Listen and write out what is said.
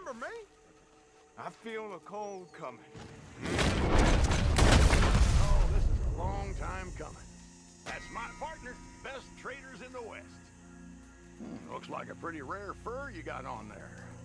Remember me? I feel the cold coming. Oh, this is a long time coming. That's my partner, best traders in the West. Looks like a pretty rare fur you got on there.